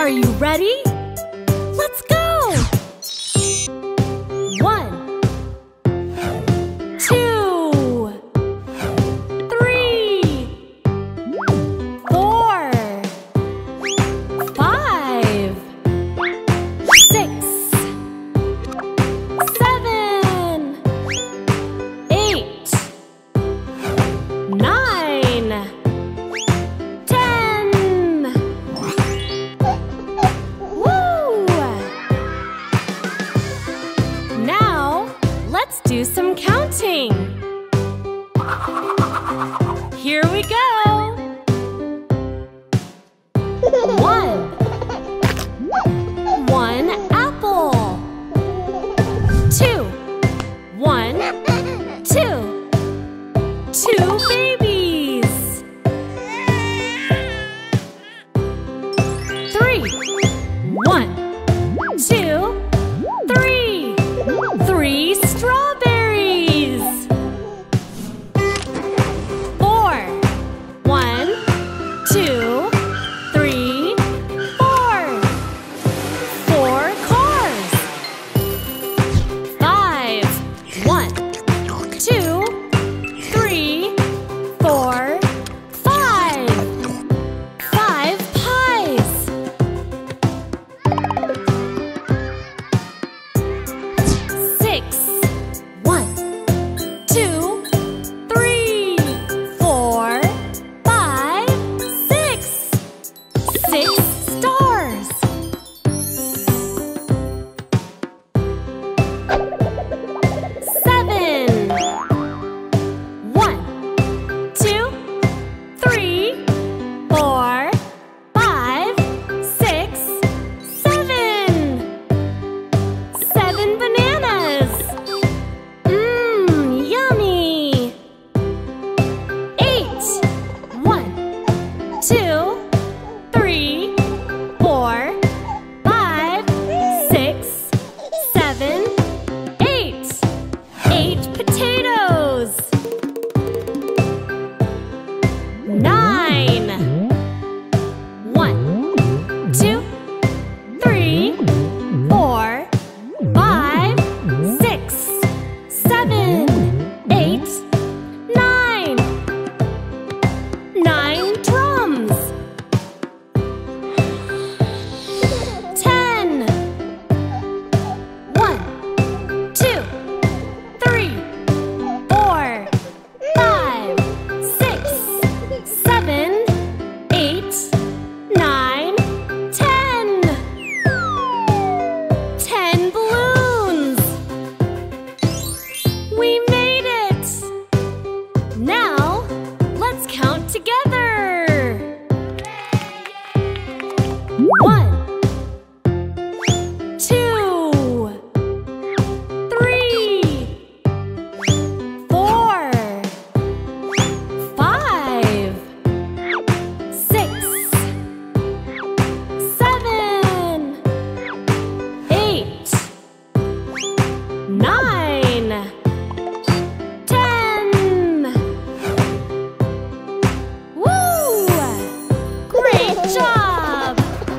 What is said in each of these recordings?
Are you ready? Let's go! 1, 2, 3, 4, 5, 6, 7, 8, 9, 10. Woo! Now, let's do some counting. Here we go. 1 apple. 2 2 babies. 3 1 2 3 3 strawberries. 4 1 2 3 4 4 cars. 5 1 2 3 4 5 5 pies. 6 1 2 3 4 5 6 6 stars. 7 1 2 3 4 5 6 7 7 bananas. Yummy. 8 1 2 3 4 5 6 7 8 8 potatoes. 9 1 2 3 4 5 6 7 8 9 9 drums. 10 1 2 3 4 5 6 7 8 9 10 10 balloons. We made it! Now, let's count together. 1 2 3 4 5 6 7 8 9 10. Woo! Great job!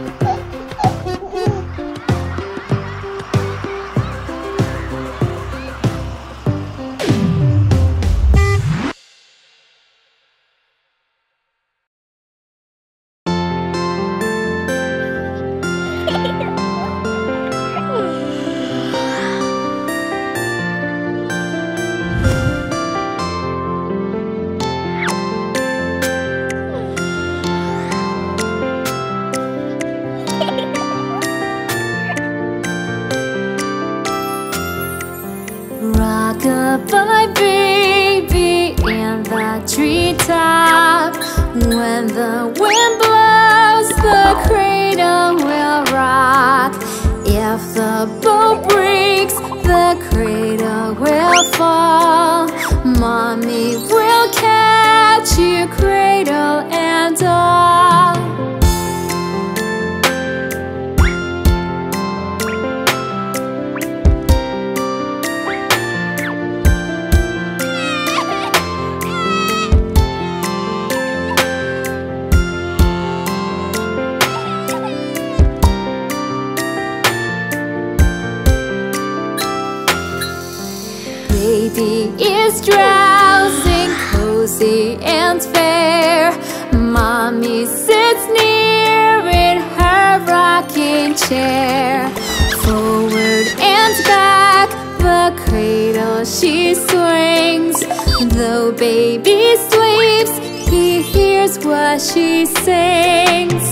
Rock-a-bye baby in the treetop. When the wind blows, the cradle will rock. If the boat breaks, the cradle will fall. Mommy will catch you, cradle and all. fair. Mommy sits near in her rocking chair. Forward and back, the cradle she swings. Though baby sleeps, he hears what she sings.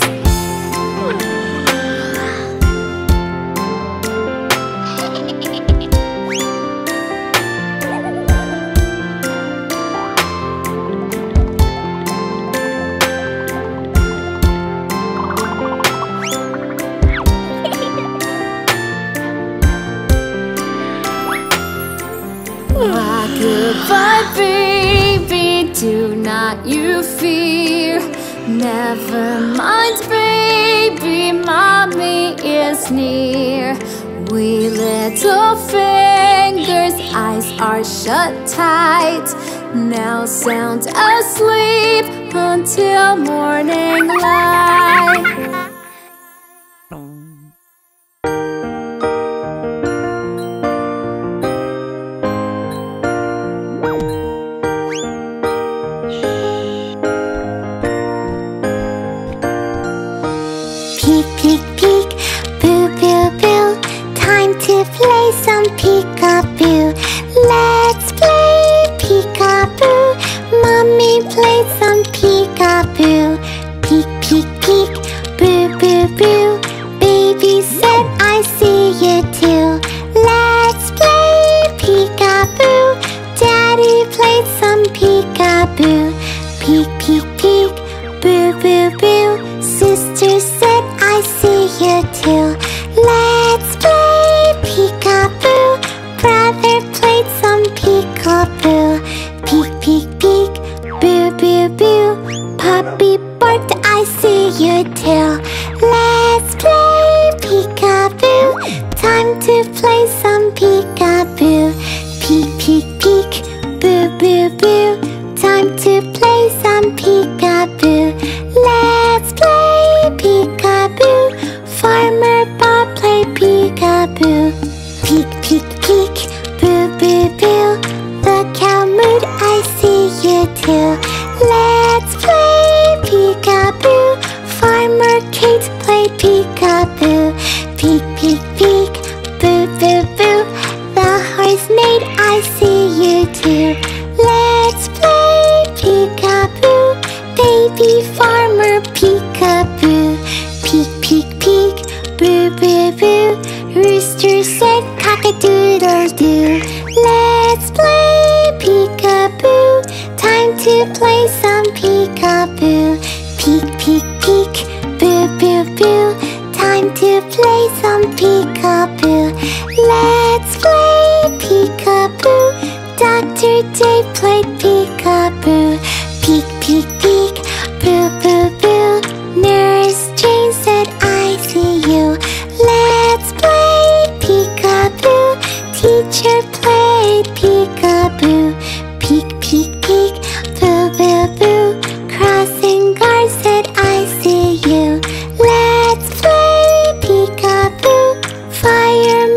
Goodbye, baby, do not you fear. Never mind, baby, mommy is near. We little fingers, eyes are shut tight. Now sound asleep until morning light. Peek, peek, peek, boo, boo, boo. Time to play some peekaboo. Let's play peekaboo. Mommy played some peekaboo. Peek, peek, peek, boo, boo, boo. Baby said I see you too. Let's play peekaboo. Daddy played some peekaboo. Peek, peek, peek, boo, boo, boo. Sister said I see you too. Let's play peekaboo. Brother played some peekaboo. Peek, peek, peek, boo, boo, boo. Puppy barked, I see you too. Let's play peekaboo. Time to play some peekaboo. Peek, peek, peek, boo, boo, boo. Time to play some peekaboo. Let's play peekaboo. Farmer Bob played peekaboo. Peek, peek, peek, boo, boo, boo. The cow mooed, I see you too. Let's play peekaboo. Farmer Kate played peekaboo. Peek, peek, peek, boo, boo, boo. The horse maid, I see you too. Let's play peekaboo. Baby farmer peekaboo. Peek, peek, peek, boo, boo, boo. Rooster said cock-a-doodle-doo. Let's play peekaboo. Time to play some peekaboo. Peek, peek, peek, boo, boo, boo. Time to play some peekaboo. Let's play peekaboo. Dr. Dave played peekaboo. Peek, peek, peek, boo, boo, boo. Nurse Jane said I see you. Let's play peekaboo. Teacher played peekaboo. Peek, peek, peek, boo, boo, boo. Crossing guard said I see you. Let's play peekaboo. Fire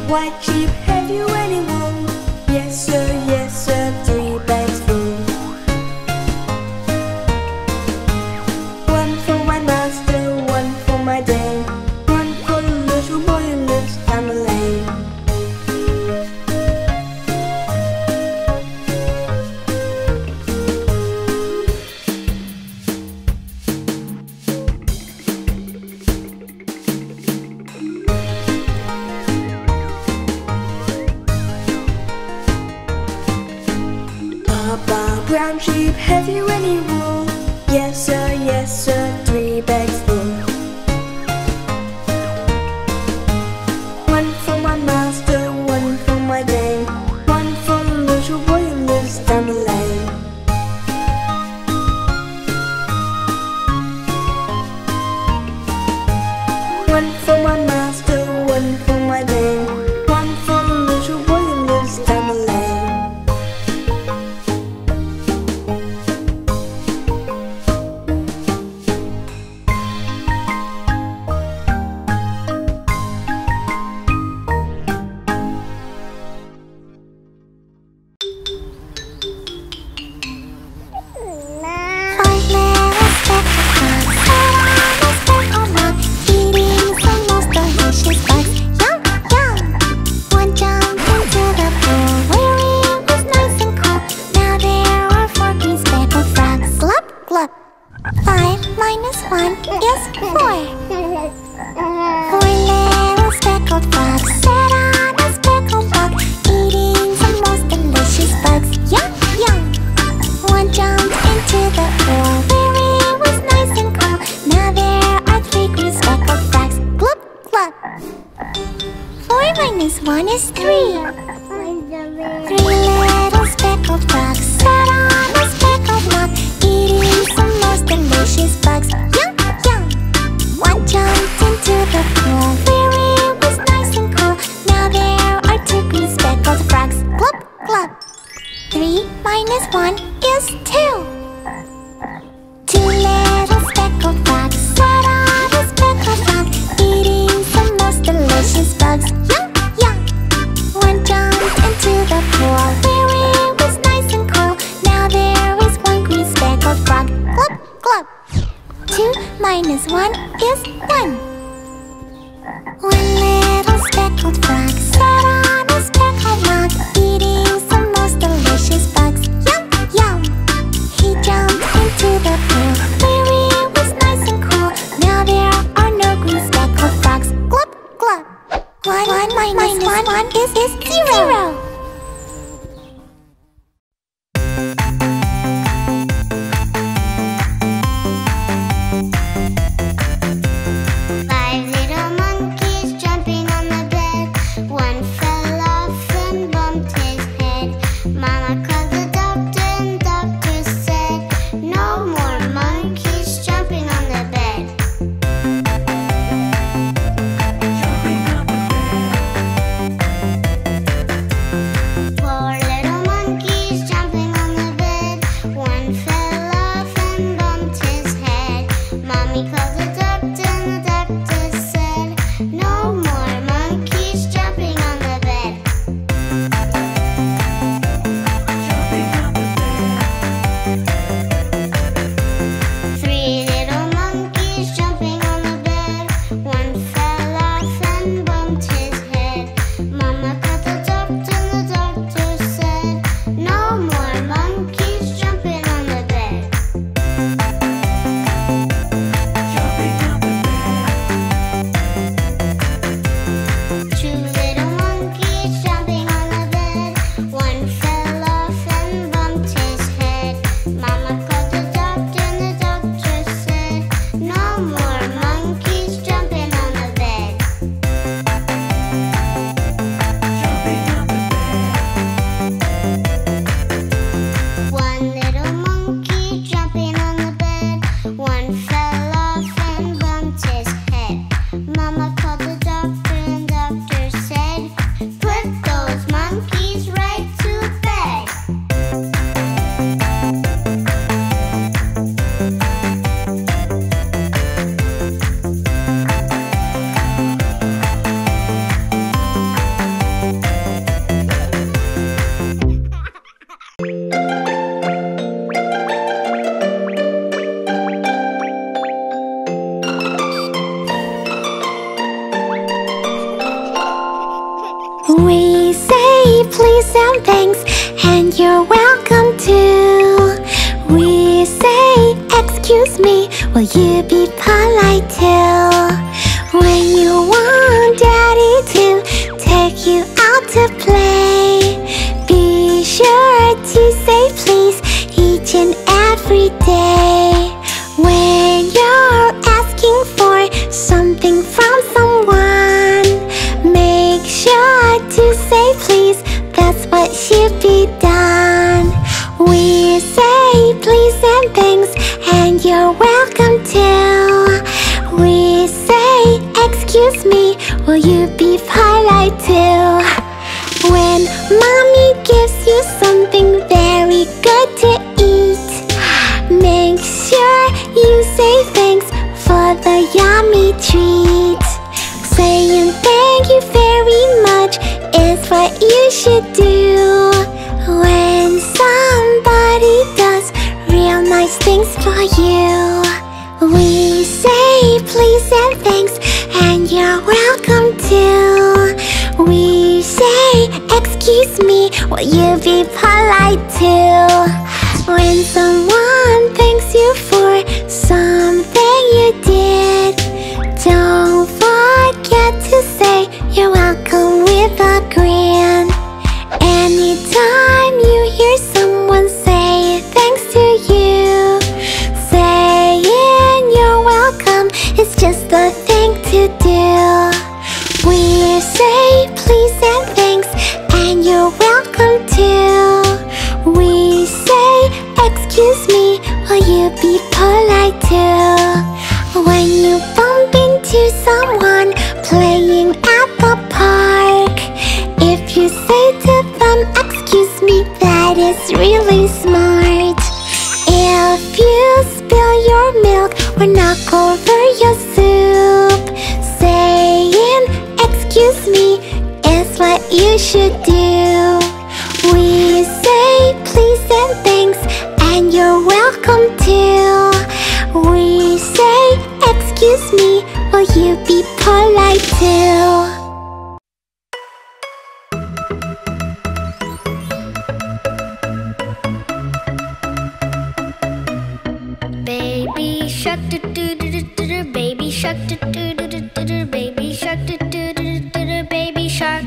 White sheep, have you any wool? Yes sir, 3 bags full. One for my master, one for my dame, one for the little boy who lives down the lane. Papa, brown sheep, have you any wool? Yes sir, 3 bags full. One for my master, one for my dame, one for the little boy who lives down the lane. One for my master, one for my dame, one for the little boy who lives down the lane. One is 3. 3 little speckled frogs sat on a speckled log, eating some most delicious bugs. Yum, yum! One jumped into the pool where it was nice and cool. Now there are 2 green speckled frogs. Glub, glub! 3 minus 1 is 2. 2 little speckled frogs sat on a speckled log, eating some most delicious bugs. Yum, yum! One jumped into the pool where it was nice and cool. Now there is 1 green speckled frog. Glub, glub! 2 minus 1 is 1. 1 little speckled frog sat on a speckled log, eating some most delicious bugs. Yum, yum! He jumped into the pool where it was nice and cool. Now there are no green speckled frogs. Glub, glub! 1 minus 1 is 0. We say please and thanks, and you're welcome too. We say excuse me, will you be polite too? When you want daddy to take you out to play, be sure to say please each and every day. When you're asking for something from someone, make sure to say please, that's what should be done. We say please and thanks, and you're welcome too. We say excuse me, will you be polite too? When mommy gives you something very good to eat, make sure you say thanks for the yummy treat. Saying thank you very much is what you should do when somebody does real nice things for you. We say please and thanks, and you're welcome too. We say excuse me, will you be polite too? When someone thanks you for something you did, don't forget to say you're welcome with a grin. Anytime you hear someone say thanks to you, saying you're welcome is just the thing to do. We say please and thanks, and you're welcome too. We say excuse me, will you be polite too? When you bump into someone playing at the park, if you say to them excuse me, that is really smart. If you spill your milk or knock over your soup, saying excuse me is what you should do. We say please and thanks, and you're welcome too. We say excuse me, will you be polite too? Baby shark do do do do do do, baby shark do do do do do do, baby shark do do do do do, baby shark.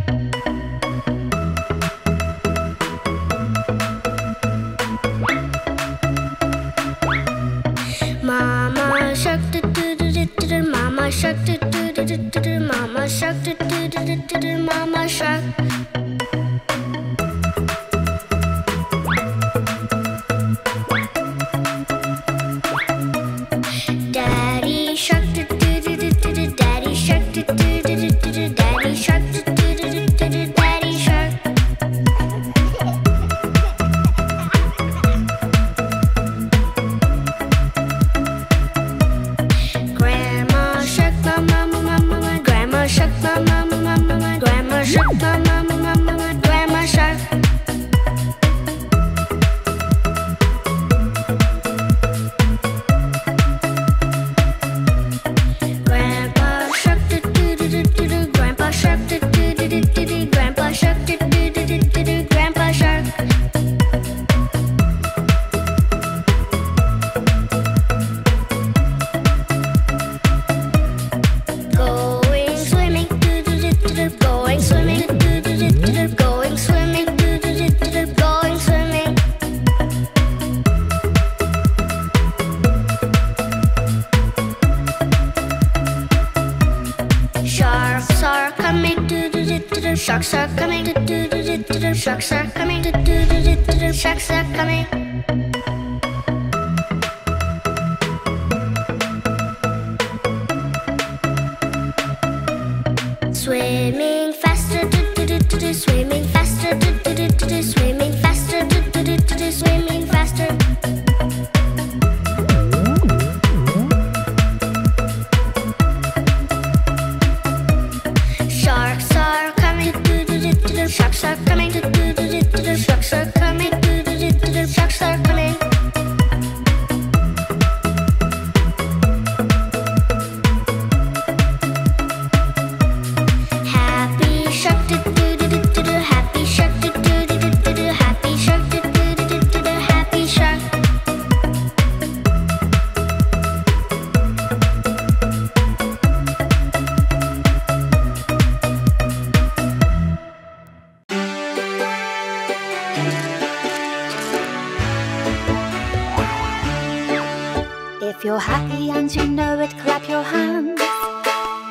Mama shark do do do do do do, mama shark do do do do do do, mama shark do do do do do do, mama shark. Daddy shark do do do do do do, daddy shark do do do do do do, daddy shark do do do do do do, daddy shark. Grandma shark, mama mama mama, grandma shark, mama mama mama, grandma shark, mama mama mama, grandma shark. Grandpa shark do do do do do do, grandpa shark do do do do do do, grandpa shark do do do do do do, grandpa shark. Going swimming, do do do do do, going swimming, do do do do do, going swimming, do do do do do, going swimming. Sharks are coming, do do do do do, sharks are coming, do do do do do, sharks are coming, do do do do do, sharks are coming. Swimming faster, do do do do do, swimming faster, do do do do do, swimming faster, do do do do do, swimming faster. Sharks are coming, do do do do do, sharks are coming, do do do do do, sharks are coming, do do do do do, sharks are coming. Happy shark, do do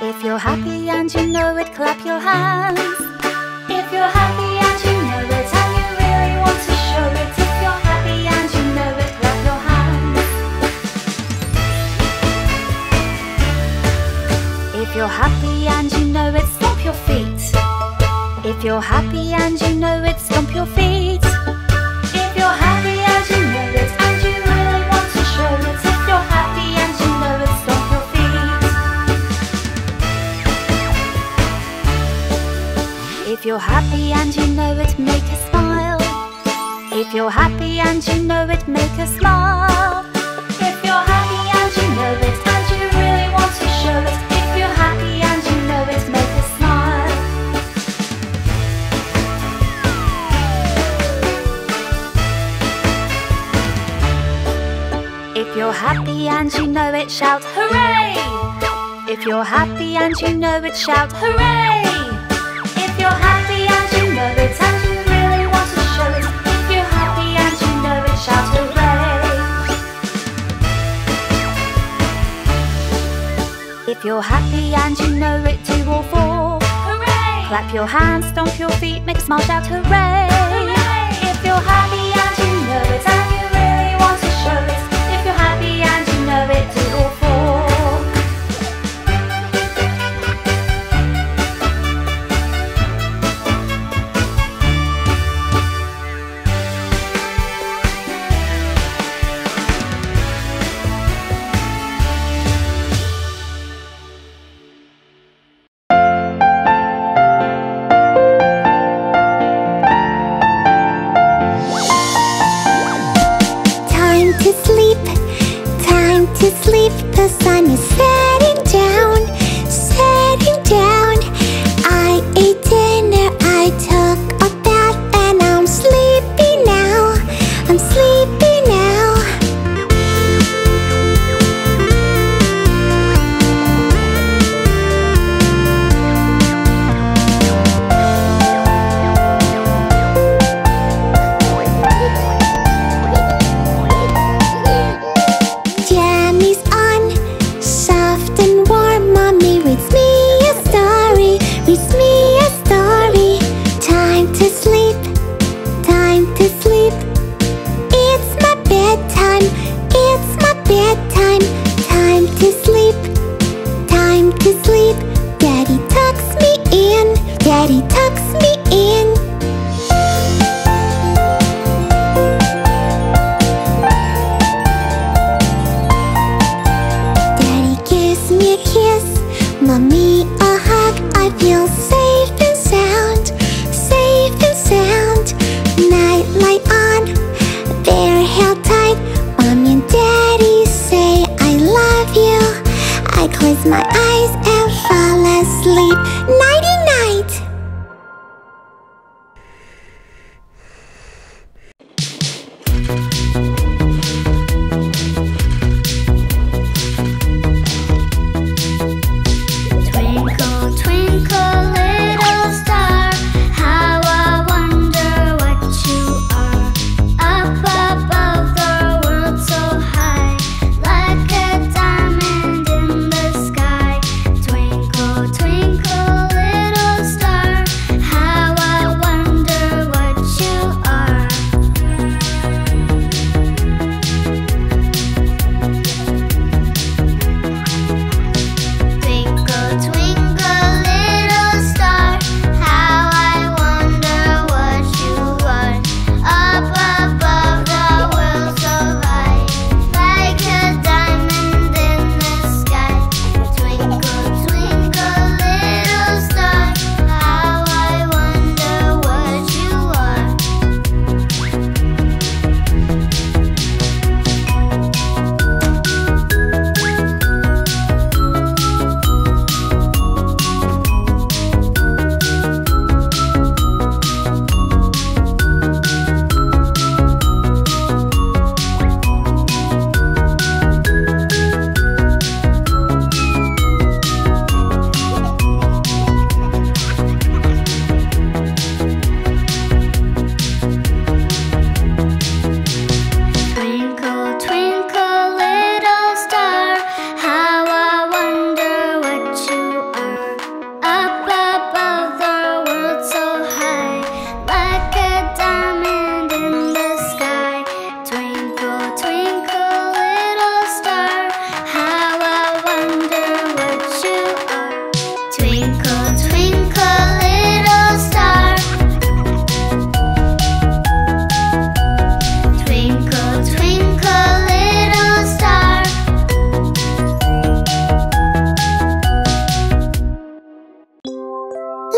If you're happy and you know it, clap your hands. If you're happy and you know it and you really want to show it. If you're happy and you know it, clap your hands. If you're happy and you know it, stomp your feet. If you're happy and you know it, stomp your feet. If you're happy and you know it and you really want to show it. If you're happy and you know it, stomp your feet. If you're happy and you know it, make a smile. If you're happy and you know it, make a smile. If you're happy and you know it and you really want to show it. If you're happy and you know it, make a smile. If you're happy and you know it, shout hooray! If you're happy and you know it, shout hooray! If you're happy and you know it and you really want to show it. If you're happy and you know it, shout hooray! If you're happy and you know it, do all four. Hooray! Clap your hands, stomp your feet, make a smile, shout hooray! Hooray! If you're happy and you know it and you really want to show it. If you're happy and you know it, do all four. The sun is setting down, setting down. I ate dinner, I took a bath, and I'm sleepy now, I'm sleepy now. Jammies on, soft and warm. Mommy reads me a story, reads me a story. Time to sleep, time to sleep. It's my bedtime, it's my bedtime. Time to sleep, time to sleep. Daddy tucks me in, Daddy tucks me in. Daddy gives me a kiss, Mommy a hug. I feel safe and sound, safe and sound. Night light on, they're held tight. Mommy and Daddy say I love you. I close my eyes and fall asleep. Nighty night. Twinkle, twinkle, little star, how I wonder what you are. Up above the world so high, like a diamond in the sky. Twinkle, twinkle,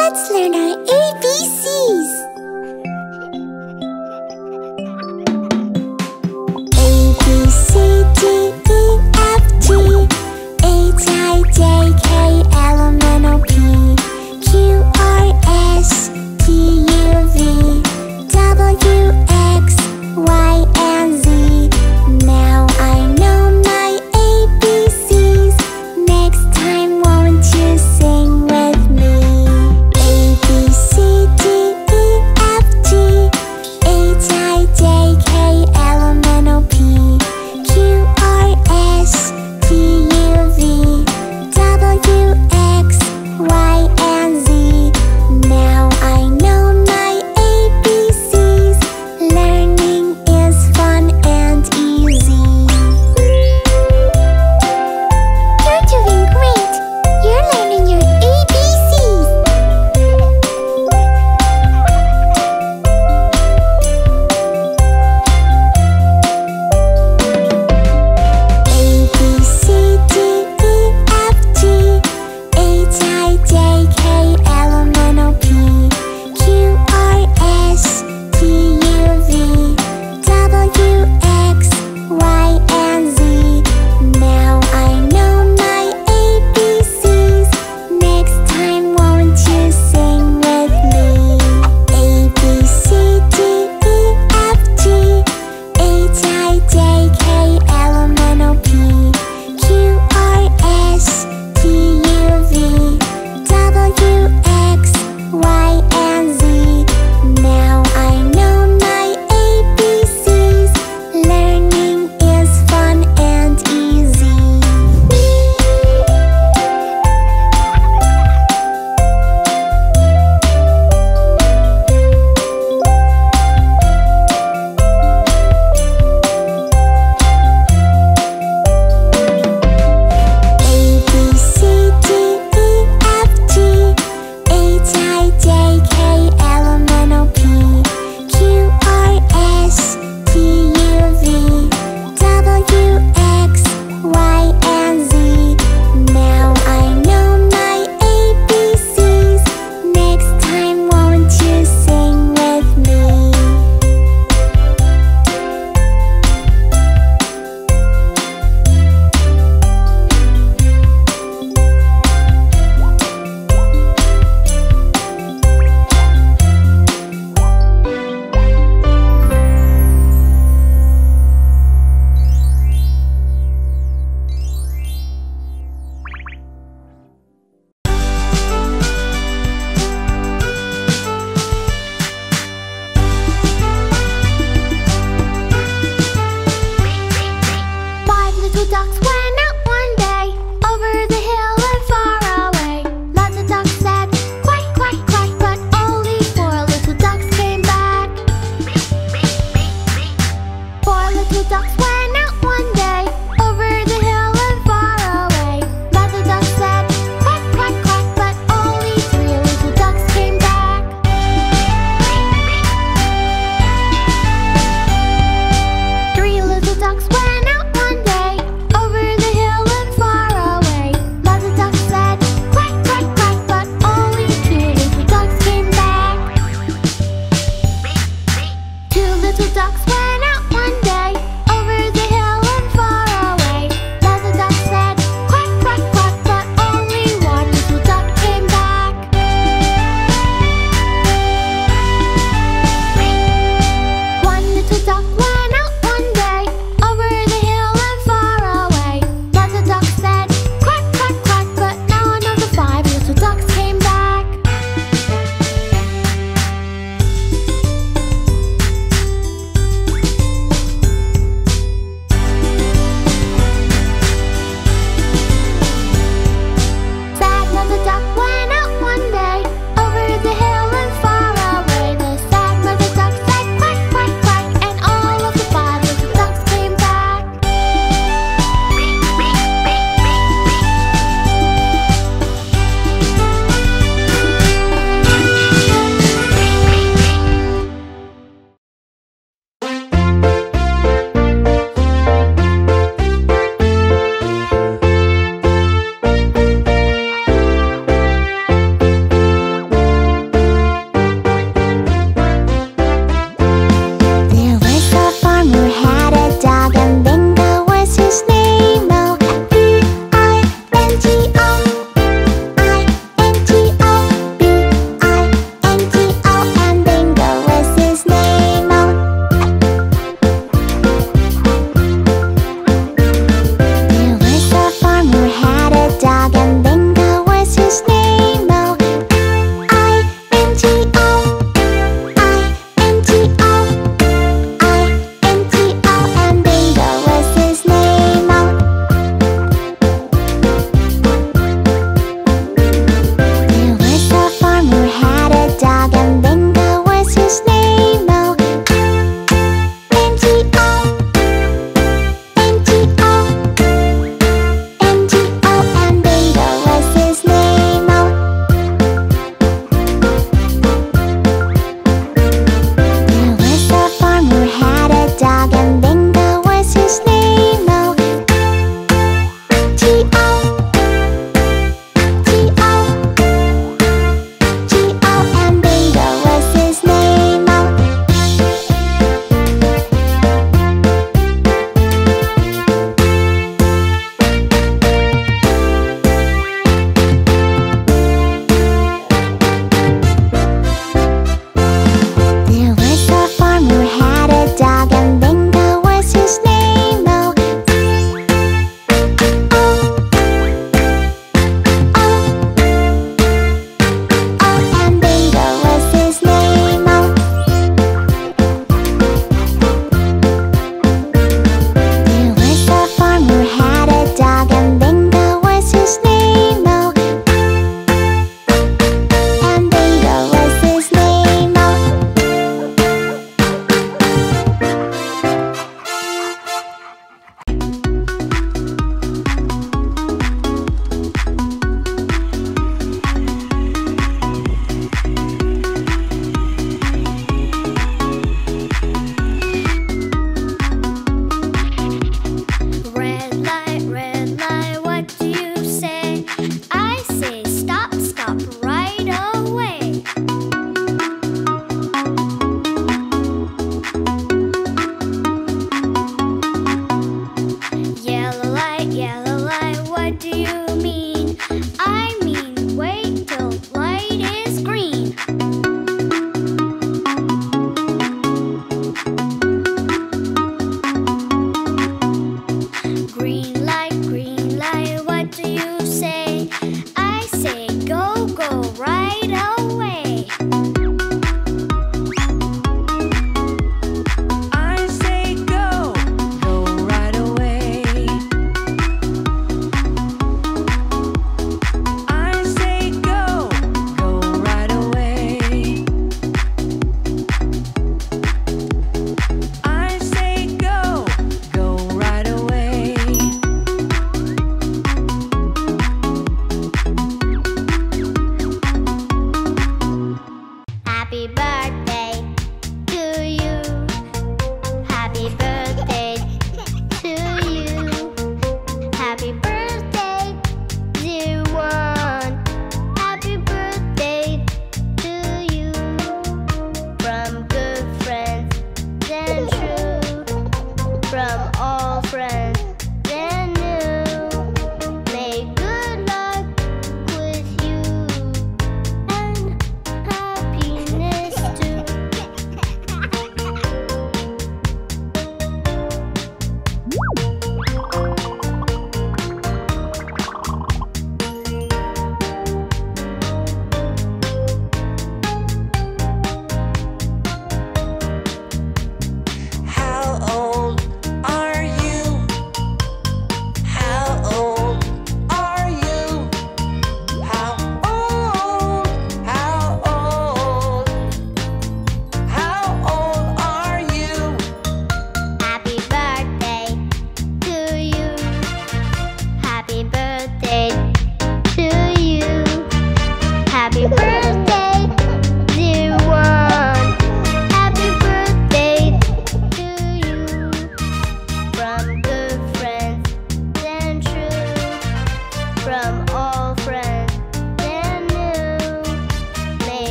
Let's learn our ABCs. A, B, C, D, E, F, G, H, I, J, K, L, M, N, O, P, Q, R, S, T, U, V, W, X, Y, and Z. Now I know my ABCs. Next time, won't you sing with me? A, B, C,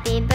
happy birthday.